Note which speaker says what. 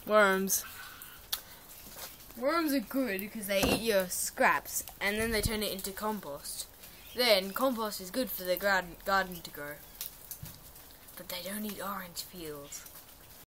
Speaker 1: Worms. Worms are good because they eat your scraps and then they turn it into compost. Then compost is good for the garden to grow. But they don't eat orange peels.